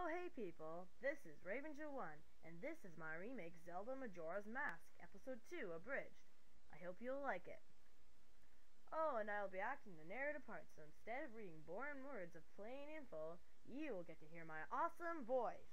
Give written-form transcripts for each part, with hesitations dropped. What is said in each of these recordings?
Hey people, this is Ravenja1, and this is my remake Zelda Majora's Mask, Episode 2, Abridged. I hope you'll like it. Oh, and I'll be acting the narrative part, so instead of reading boring words of plain info, you will get to hear my awesome voice.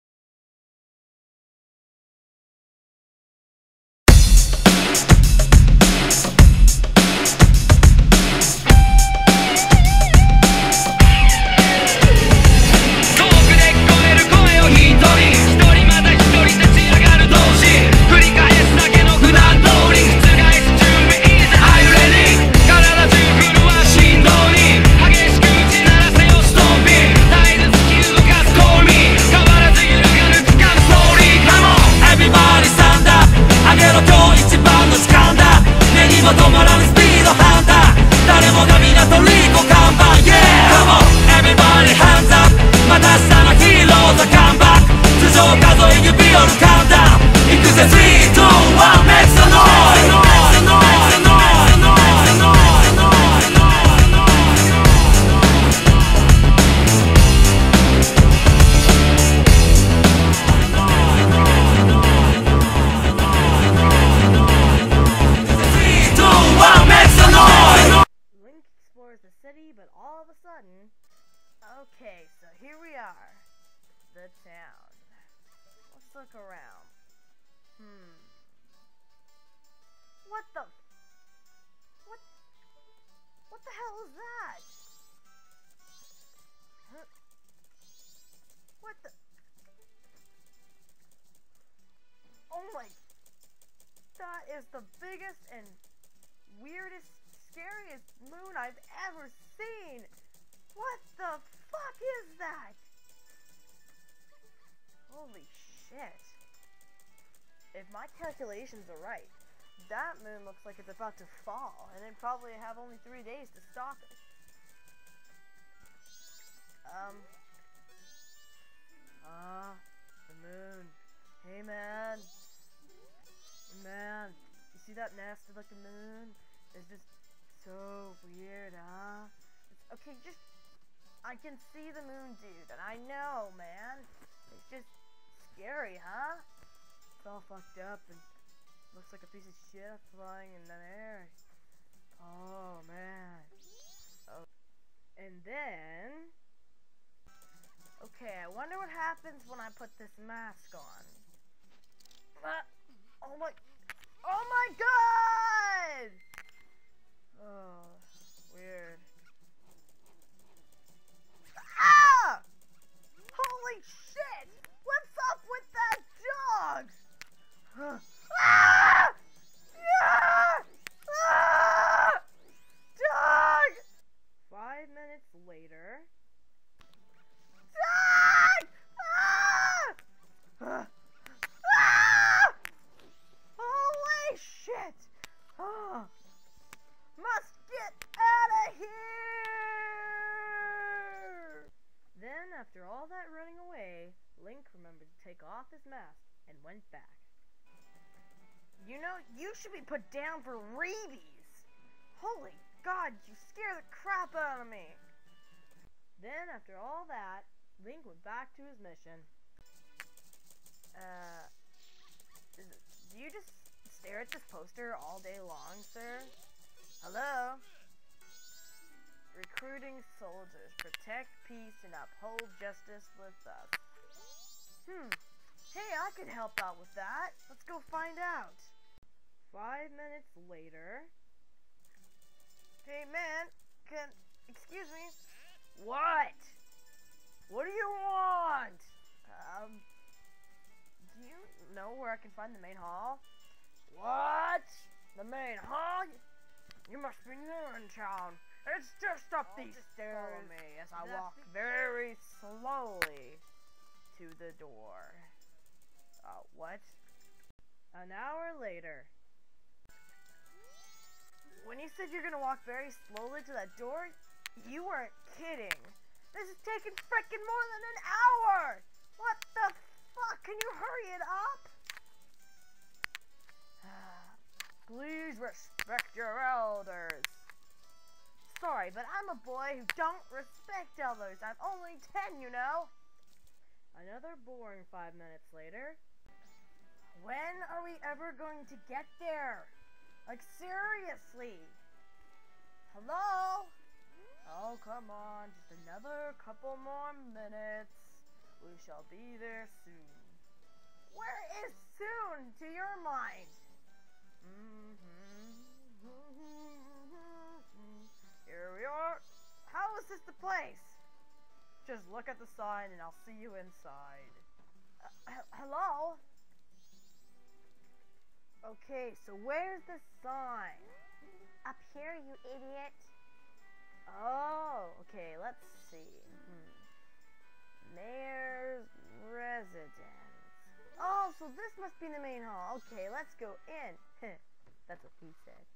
The city, but all of a sudden, okay, so here we are, the town. Let's look around. What the hell is that? Huh? What the? Oh my! That is the biggest and weirdest, scariest moon I've ever seen! What the fuck is that? Holy shit. If my calculations are right, that moon looks like it's about to fall, and it'd probably have only 3 days to stop it. The moon. Hey man. Man, you see that nasty looking moon? It's just so weird, huh? Okay, I can see the moon, dude, and I know, man. It's just scary, huh? It's all fucked up and looks like a piece of shit flying in the air. Oh, man. Oh. And then... Okay, I wonder what happens when I put this mask on. Oh my god! Oh, weird. Ah! Holy shit! What's up with that dog? Ah! Yeah! Ah! Dog! 5 minutes later. Dog! Ah! Holy shit! Oh. Must get out of here! Then, after all that running away, Link remembered to take off his mask and went back. You know, you should be put down for rabies! Holy god, you scare the crap out of me! Then, after all that, Link went back to his mission. Do you just stare at this poster all day long, sir? Hello? Recruiting soldiers. Protect peace and uphold justice with us. Hey, I could help out with that. Let's go find out. 5 minutes later. Hey, man. Excuse me. What? What do you want? Do you know where I can find the main hall? What? The main hall? You must be new in town. It's just up these stairs. Follow me as I walk very slowly to the door. What? An hour later. When you said you're gonna walk very slowly to that door, you weren't kidding. This is taking frickin' more than an hour! What the fuck? Can you hurry it up? Please respect your elders. Sorry, but I'm a boy who don't respect elders. I'm only 10, you know. Another boring 5 minutes later. When are we ever going to get there? Like, seriously? Hello? Oh, come on, just another couple more minutes. We shall be there soon. Where is soon to your mind? Here we are. How is this the place? Just look at the sign and I'll see you inside. Hello? Okay, so where's the sign? Up here, you idiot. Oh, okay, let's see. Mayor's residence. Oh, so this must be the main hall. Okay, let's go in. That's what he said.